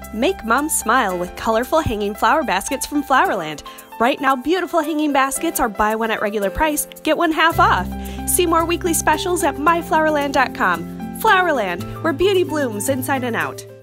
Make Mom smile with colorful hanging flower baskets from Flowerland. Right now, beautiful hanging baskets are buy one at regular price, get one half off. See more weekly specials at myflowerland.com. Flowerland, where beauty blooms inside and out.